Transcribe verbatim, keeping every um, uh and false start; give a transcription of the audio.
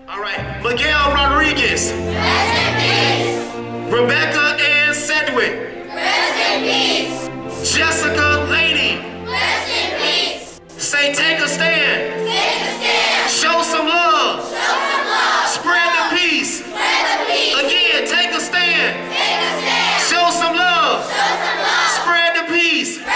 All right, Miguel Rodriguez. Rest in peace. Rebecca Ann Sedgwick. Rest in peace. Jessica Laney. Rest in peace. Say, take a stand. Take a stand. Show some love. Show some love. Spread the peace. Spread the peace. Again, take a stand. Take a stand. Show some love. Show some love. Spread the peace.